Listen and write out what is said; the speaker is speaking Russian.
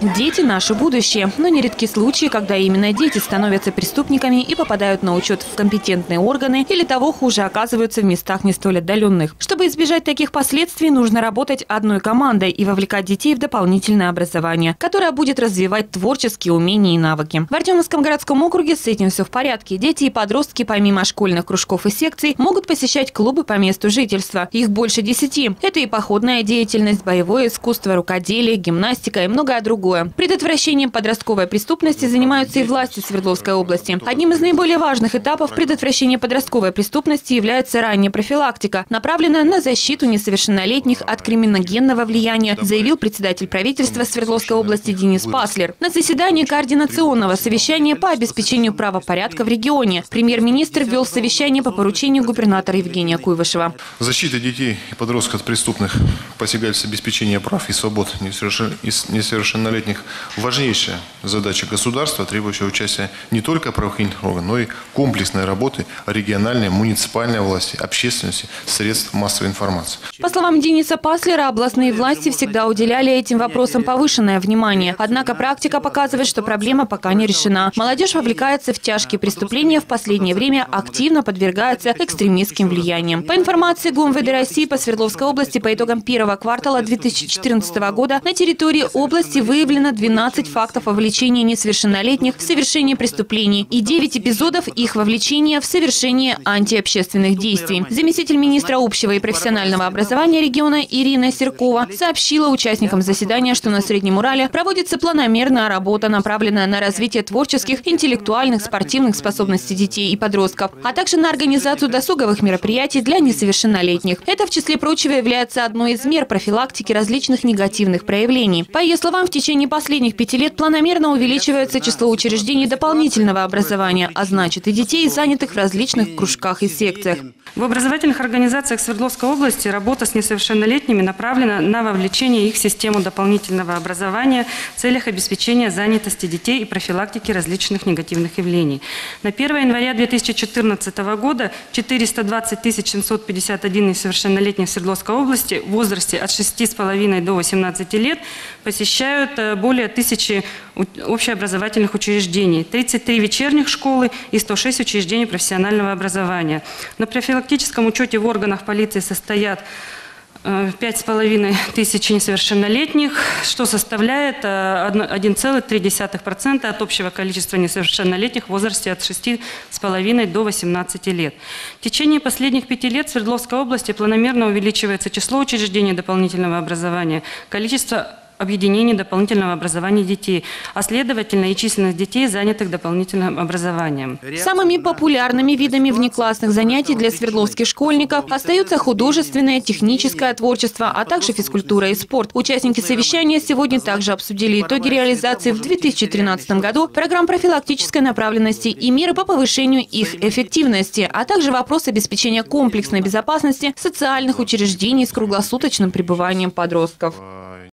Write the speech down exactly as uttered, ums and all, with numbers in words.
Дети – наше будущее, но нередки случаи, когда именно дети становятся преступниками и попадают на учет в компетентные органы или того хуже оказываются в местах не столь отдаленных. Чтобы избежать таких последствий, нужно работать одной командой и вовлекать детей в дополнительное образование, которое будет развивать творческие умения и навыки. В Артемовском городском округе с этим все в порядке. Дети и подростки помимо школьных кружков и секций могут посещать клубы по месту жительства. Их больше десяти. Это и походная деятельность, боевое искусство, рукоделие, гимнастика и многое другое. Предотвращением подростковой преступности занимаются и власти Свердловской области. Одним из наиболее важных этапов предотвращения подростковой преступности является ранняя профилактика, направленная на защиту несовершеннолетних от криминогенного влияния, заявил председатель правительства Свердловской области Денис Паслер. На заседании координационного совещания по обеспечению правопорядка в регионе премьер-министр ввел совещание по поручению губернатора Евгения Куйвашева. Защита детей и подростков от преступных посягательств, обеспечения прав и свобод несовершеннолетних – важнейшая задача государства, требующая участия не только правоохранительных органов, но и комплексной работы региональной, муниципальной власти, общественности, средств массовой информации. По словам Дениса Паслера, областные власти всегда уделяли этим вопросам повышенное внимание. Однако практика показывает, что проблема пока не решена. Молодежь вовлекается в тяжкие преступления, в последнее время активно подвергается экстремистским влияниям. По информации ГУМВД России по Свердловской области по итогам первого квартала две тысячи четырнадцатого года на территории области выявлено двенадцать фактов вовлечения несовершеннолетних в совершение преступлений и девять эпизодов их вовлечения в совершение антиобщественных действий. Заместитель министра общего и профессионального образования региона Ирина Серкова сообщила участникам заседания, что на Среднем Урале проводится планомерная работа, направленная на развитие творческих, интеллектуальных, спортивных способностей детей и подростков, а также на организацию досуговых мероприятий для несовершеннолетних. Это, в числе прочего, является одной из мер профилактики различных негативных проявлений. По ее словам, в течение последних пяти лет планомерно увеличивается число учреждений дополнительного образования, а значит и детей, занятых в различных кружках и секциях. В образовательных организациях Свердловской области работа с несовершеннолетними направлена на вовлечение их в систему дополнительного образования в целях обеспечения занятости детей и профилактики различных негативных явлений. На первое января две тысячи четырнадцатого года четыреста двадцать тысяч семьсот пятьдесят один несовершеннолетних в Свердловской области в возрасте от шести с половиной до восемнадцати лет посещают более тысячи общеобразовательных учреждений, тридцать три вечерних школы и сто шесть учреждений профессионального образования. На профилактическом учете в органах полиции состоят пять с половиной тысяч несовершеннолетних, что составляет один целых три десятых процента от общего количества несовершеннолетних в возрасте от шести с половиной до восемнадцати лет. В течение последних пяти лет в Свердловской области планомерно увеличивается число учреждений дополнительного образования, количество объединений дополнительного образования детей, а следовательно и численность детей, занятых дополнительным образованием. Самыми популярными видами внеклассных занятий для свердловских школьников остаются художественное, техническое творчество, а также физкультура и спорт. Участники совещания сегодня также обсудили итоги реализации в две тысячи тринадцатом году программ профилактической направленности и меры по повышению их эффективности, а также вопрос обеспечения комплексной безопасности социальных учреждений с круглосуточным пребыванием подростков.